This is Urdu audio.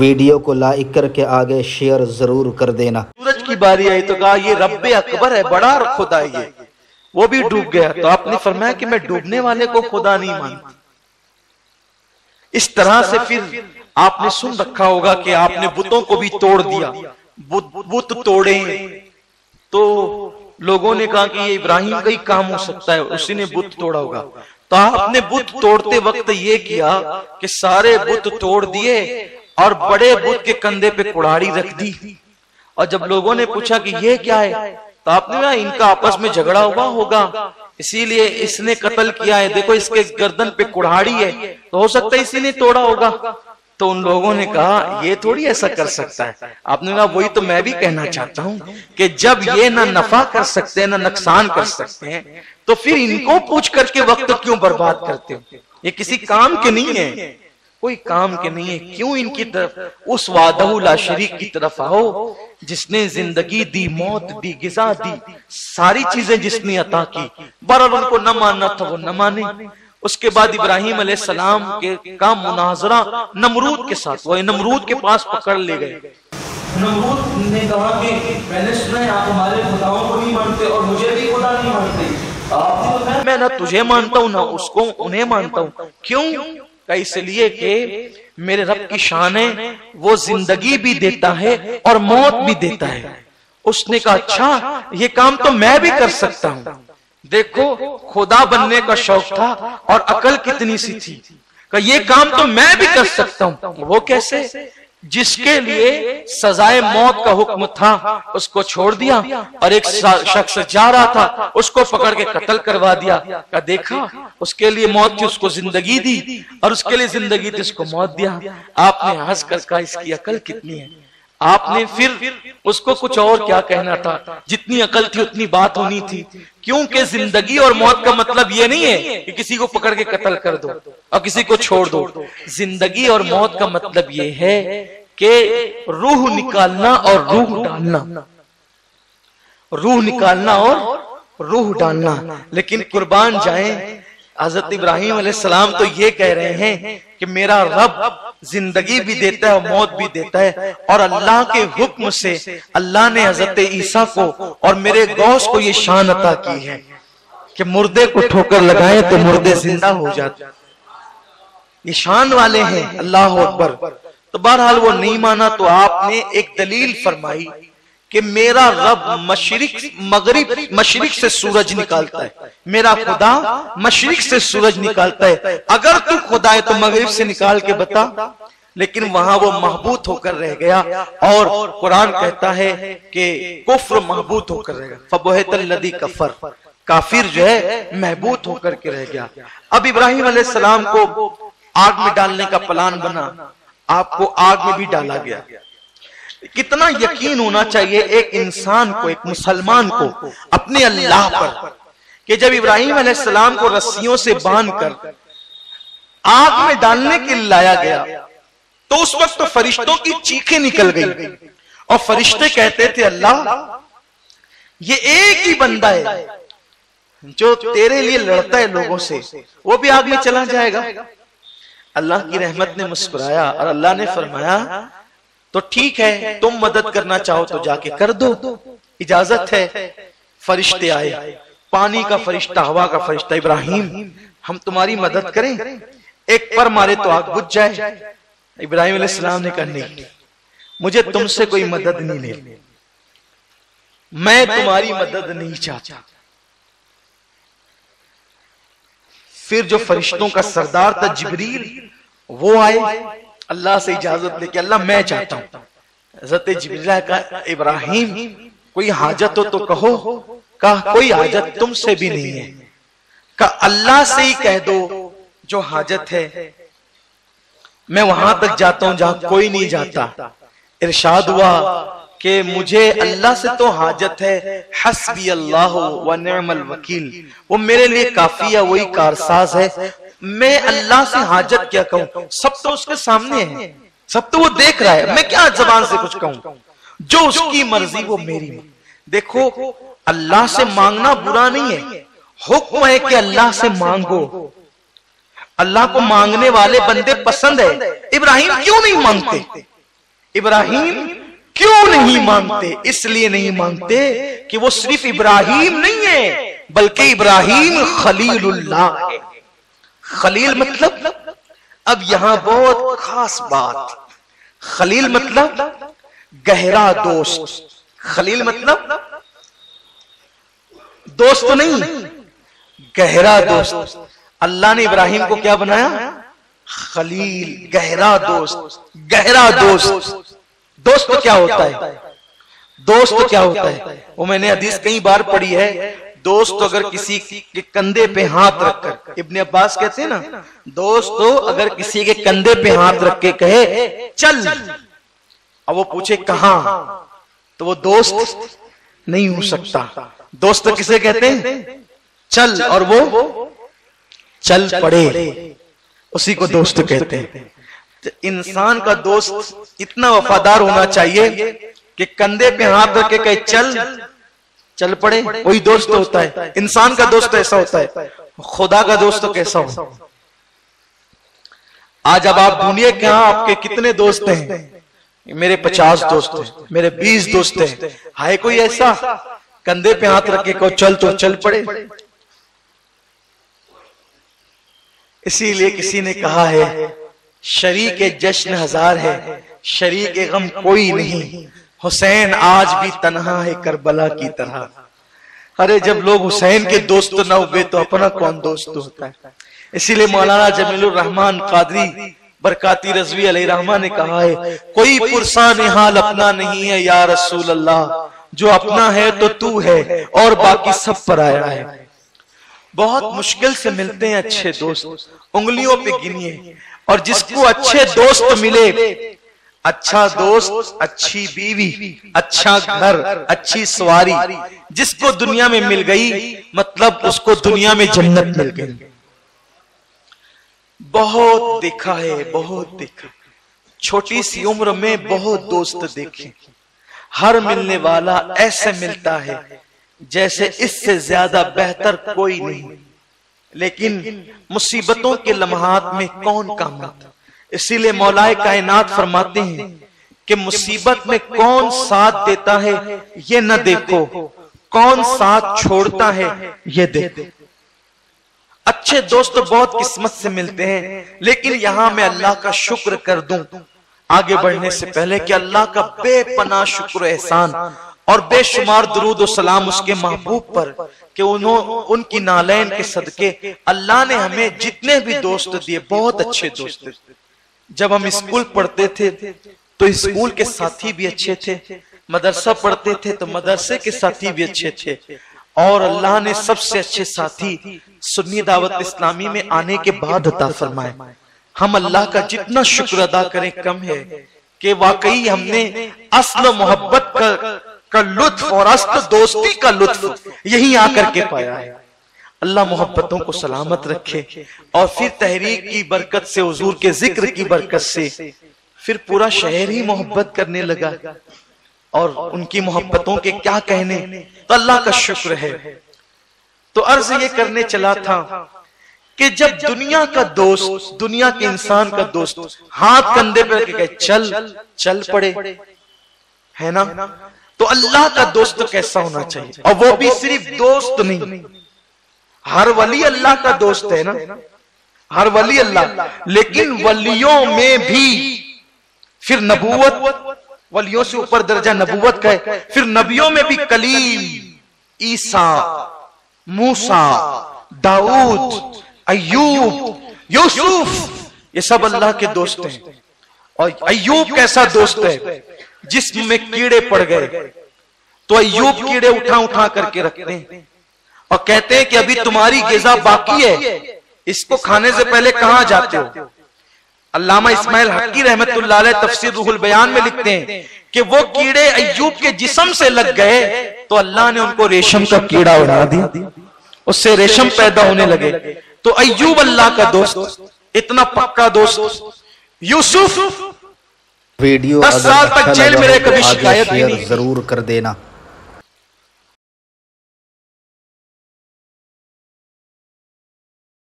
ویڈیو کو لائک کر کے آگے شیئر ضرور کر دینا۔ سورج کی باری آئی تو کہا یہ رب اکبر ہے، بڑا خدا ہے یہ، وہ بھی ڈوب گیا۔ تو آپ نے فرمایا کہ میں ڈوبنے والے کو خدا نہیں مانتا۔ اس طرح سے پھر آپ نے سن رکھا ہوگا کہ آپ نے بتوں کو بھی توڑ دیا، بت توڑے تو لوگوں نے کہا کہ یہ ابراہیم کا ہی کام ہو سکتا ہے، اسی نے بت توڑا ہوگا۔ تو آپ نے بت توڑتے وقت یہ کیا کہ سارے بت توڑ دیے اور بڑے بت کے کندھے پہ کڑاڑی رکھ دی، اور جب لوگوں نے پوچھا کہ یہ کیا ہے تو آپ نے کہا ان کا آپس میں جھگڑا ہوا ہوگا، اسی لیے اس نے قتل کیا ہے، دیکھو اس کے گردن پہ کڑاڑی ہے تو ہو سکتا ہے اسی نے توڑا ہوگا۔ تو ان لوگوں نے کہا یہ تھوڑی ایسا کر سکتا ہے۔ آپ نے کہا وہی تو میں بھی کہنا چاہتا ہوں کہ جب یہ نہ نفع کر سکتے ہیں نہ نقصان کر سکتے ہیں تو پھر ان کو پوچھ کر کے وقت کیوں برباد کرتے ہو؟ یہ کسی کام کے نہیں ہے، کوئی کام کے نہیں ہے، کیوں ان کی طرف اس وحدہ لا شریک کی طرف آؤ جس نے زندگی دی، موت دی، غذا دی، ساری چیزیں جس نے عطا کی۔ بہرحال ان کو نہ ماننا تھا، وہ نہ مانے۔ اس کے بعد ابراہیم علیہ السلام کا مناظرہ نمرود کے ساتھ، وہ نمرود کے پاس پکڑ لے گئے۔ نمرود نے کہا کہ میں نے سنا ہے آپ ہمارے خداؤں کو نہیں مانتے اور مجھے بھی خدا نہیں مانتے، میں نہ تجھے مانتا ہوں نہ اس کو انہیں مانتا ہوں۔ کیوں؟ کہ اس لیے کہ میرے رب کی شان ہے، وہ زندگی بھی دیتا ہے اور موت بھی دیتا ہے۔ اس نے کہا اچھا یہ کام تو میں بھی کر سکتا ہوں۔ دیکھو خدا بننے کا شوق تھا اور عقل کتنی سی تھی کہ یہ کام تو میں بھی کر سکتا ہوں۔ وہ کیسے؟ جس کے لیے سزائے موت کا حکم تھا اس کو چھوڑ دیا، اور ایک شخص جا رہا تھا اس کو پکڑ کے قتل کروا دیا۔ کہ دیکھا اس کے لیے موت تھی اس کو زندگی دی، اور اس کے لیے زندگی تھی اس کو موت دیا۔ آپ نے ہنس کر کہا اس کی عقل کتنی ہے۔ آپ نے پھر اس کو کچھ اور کیا کہنا تھا، جتنی عقل تھی اتنی بات ہونی تھی، کیونکہ زندگی اور موت کا مطلب یہ نہیں ہے کہ کسی کو پکڑ کے قتل کر دو اور کسی کو چھوڑ دو۔ زندگی اور موت کا مطلب یہ ہے کہ روح نکالنا اور روح ڈالنا، روح نکالنا اور روح ڈالنا۔ لیکن قربان جائیں حضرت ابراہیم علیہ السلام تو یہ کہہ رہے ہیں کہ میرا رب زندگی بھی دیتا ہے اور موت بھی دیتا ہے، اور اللہ کے حکم سے اللہ نے حضرت عیسیٰ کو اور میرے غوث کو یہ شان عطا کی ہے کہ مردے کو ٹھوکر لگائیں تو مردے زندہ ہو جاتے، یہ شان والے ہیں۔ اللہ اکبر۔ تو بہرحال وہ نہیں مانا تو آپ نے ایک دلیل فرمائی کہ میرا رب مشرق سے سورج نکالتا ہے، میرا خدا مشرق سے سورج نکالتا ہے، اگر تو خدا ہے تو مغرب سے نکال کے بتا۔ لیکن وہاں وہ محبوط ہو کر رہ گیا، اور قرآن کہتا ہے کہ کفر محبوط ہو کر رہ گیا۔ فَبُہِتَ الَّذِي كَفَرَ، کافر جو ہے محبوط ہو کر کے رہ گیا۔ اب ابراہیم علیہ السلام کو آگ میں ڈالنے کا پلان بنا، آپ کو آگ میں بھی ڈالا گیا۔ کتنا یقین ہونا چاہیے ایک انسان کو، ایک مسلمان کو اپنے اللہ پر، کہ جب ابراہیم علیہ السلام کو رسیوں سے باندھ کر آگ میں ڈالنے کے لیے لایا گیا تو اس وقت تو فرشتوں کی چیخیں نکل گئی، اور فرشتے کہتے تھے اللہ یہ ایک ہی بندہ ہے جو تیرے لیے لڑتا ہے لوگوں سے، وہ بھی آگ میں چلا جائے گا۔ اللہ کی رحمت نے مسکرایا اور اللہ نے فرمایا تو ٹھیک ہے تم مدد کرنا چاہو تو جا کے کر دو، اجازت ہے۔ فرشتے آئے، پانی کا فرشتہ، ہوا کا فرشتہ، ابراہیم ہم تمہاری مدد کریں، ایک پر مارے تو آگ بجھ جائے۔ ابراہیم علیہ السلام نے کہا نہیں، مجھے تم سے کوئی مدد نہیں لینی، میں تمہاری مدد نہیں چاہتا۔ پھر جو فرشتوں کا سردار تھا جبریل، وہ آئے اللہ سے اجازت لے کے، اللہ میں چاہتا ہوں۔ حضرت جبریل کا ابراہیم کوئی حاجت ہو تو کہو، کہا کوئی حاجت تم سے بھی نہیں ہے، کہا اللہ سے ہی کہہ دو جو حاجت ہے، میں وہاں تک جاتا ہوں جہاں کوئی نہیں جاتا۔ ارشاد ہوا کہ مجھے اللہ سے تو حاجت ہے، حسبی اللہ و نعم الوکیل، وہ میرے لیے کافی ہے، وہی کارساز ہے، میں اللہ سے حاجت کیا کہوں، سب تو اس کے سامنے ہے، سب تو وہ دیکھ رہا ہے، میں کیا زبان سے کچھ کہوں، جو اس کی مرضی وہ میری۔ دیکھو اللہ سے مانگنا برا نہیں ہے، حکم ہے کہ اللہ سے مانگو، اللہ کو مانگنے والے بندے پسند ہے۔ ابراہیم کیوں نہیں مانگتے؟ ابراہیم کیوں نہیں مانتے؟ اس لیے نہیں مانتے کہ وہ صرف ابراہیم نہیں ہے بلکہ ابراہیم خلیل اللہ ہے۔ خلیل مطلب، اب یہاں بہت خاص بات، خلیل مطلب گہرا دوست۔ خلیل مطلب دوست نہیں، گہرا دوست۔ اللہ نے ابراہیم کو کیا بنایا؟ خلیل، گہرا دوست۔ گہرا دوست، دوست تو کیا ہوتا ہے؟ دوست تو کیا ہوتا ہے؟ وہ میں نے حدیث کئی بار پڑھی ہے، دوست تو اگر کسی کے کندھے پہ ہاتھ رکھ کر، ابن عباس کہتے ہیں نا، دوست تو اگر کسی کے کندھے پہ ہاتھ رکھ کے کہے چل، اب وہ پوچھے کہاں، تو وہ دوست نہیں ہو سکتا۔ دوست کسے کہتے ہیں؟ چل، اور وہ چل پڑے، اسی کو دوست کہتے ہیں۔ انسان کا دوست اتنا وفادار ہونا چاہیے کہ کندھے پہ ہاتھ رکھ کے کہے چل، چل پڑے، وہی دوست ہوتا ہے۔ انسان کا دوست ایسا ہوتا ہے، خدا کا دوست کیسا ہو؟ آج اب آپ ڈھونڈیے کہ ہاں آپ کے کتنے دوست ہیں؟ میرے 50 دوست ہیں، میرے 20 دوست ہیں۔ ہے کوئی ایسا کندھے پہ ہاتھ رکھ کے کہو چل تو چل پڑے؟ اسی لیے کسی نے کہا ہے شریک جشن ہزار ہے، شریک غم کوئی نہیں، حسین آج بھی تنہا ہے کربلا کی طرح۔ ارے جب لوگ حسین کے دوست نہ ہوئے تو اپنا کون دوست ہوتا ہے؟ اسی لیے مولانا جمیل الرحمن قادری برکاتی رضوی علیہ رحمہ نے کہا ہے کوئی پرسان حال اپنا نہیں ہے یا رسول اللہ، جو اپنا ہے تو تو ہے اور باقی سب پرایا ہے۔ بہت مشکل سے ملتے ہیں اچھے دوست، انگلیوں پہ گنیے، اور جس کو اچھے دوست ملے، اچھا دوست، اچھی بیوی، اچھا گھر، اچھی سواری، جس کو دنیا میں مل گئی مطلب اس کو دنیا میں جنت مل گئی۔ بہت دیکھا ہے، بہت دیکھا، چھوٹی سی عمر میں بہت دوست دیکھے، ہر ملنے والا ایسے ملتا ہے جیسے اس سے زیادہ بہتر کوئی نہیں، لیکن مصیبتوں کے لمحات میں کون کام آتا؟ اسی لیے مولا کائنات فرماتے ہیں کہ مصیبت میں کون ساتھ دیتا ہے یہ نہ دیکھو، کون ساتھ چھوڑتا ہے یہ دیکھو۔ اچھے دوست بہت قسمت سے ملتے ہیں، لیکن یہاں میں اللہ کا شکر کر دوں آگے بڑھنے سے پہلے کہ اللہ کا بے پناہ شکر و احسان اور بے شمار درود و سلام اس کے محبوب پر کہ ان کی نالین کے صدقے اللہ نے ہمیں جتنے بھی دوست دیے بہت اچھے دوست دیے۔ جب ہم اسکول پڑھتے تھے تو اسکول کے ساتھی بھی اچھے تھے، مدرسہ پڑھتے تھے تو مدرسے کے ساتھی بھی اچھے تھے، اور اللہ نے سب سے اچھے ساتھی سنی دعوت اسلامی میں آنے کے بعد عطا فرمائے۔ ہم اللہ کا جتنا شکر ادا کریں کم ہے کہ واقعی ہم نے اصل محبت کا لطف اور اصل دوستی کا لطف یہی آ کر کے پایا ہے۔ اللہ محبتوں کو سلامت رکھے، اور پھر تحریک کی برکت سے، حضور کے ذکر کی برکت سے پھر پورا شہر ہی محبت کرنے لگا، اور ان کی محبتوں کے کیا کہنے، تو اللہ کا شکر ہے۔ تو عرض یہ کرنے چلا تھا کہ جب دنیا کا دوست، دنیا کے انسان کا دوست ہاتھ کندھے پہ رکھ کے چل پڑے ہے نا، تو اللہ کا دوست کیسا ہونا چاہیے؟ اور وہ بھی صرف دوست نہیں، ہر ولی اللہ کا دوست ہے نا، ہر ولی اللہ، لیکن ولیوں میں بھی پھر نبوت، ولیوں سے اوپر درجہ نبوت کا ہے، پھر نبیوں میں بھی کلیم، عیسیٰ، موسیٰ، داؤد، ایوب، یوسف، یہ سب اللہ کے دوست ہیں۔ اور ایوب کیسا دوست ہے؟ جسم میں کیڑے پڑ گئے تو ایوب کیڑے اٹھا کر کے رکھتے ہیں اور کہتے ہیں کہ ابھی تمہاری غذا باقی ہے، اس کو کھانے سے پہلے کہاں جاتے ہو؟ علامہ اسماعیل حقی رحمت اللہ علیہ تفسیر روح البیان میں لکھتے ہیں کہ وہ کیڑے ایوب کے جسم سے لگ گئے تو اللہ نے ان کو ریشم کا کیڑا اڑا دیا، اس سے ریشم پیدا ہونے لگے۔ تو ایوب اللہ کا دوست، اتنا پکا دوست۔ یوسف ویڈیو 10 سال تک جیل میں رہ کبھی شکایت شیئر ضرور کر دینا۔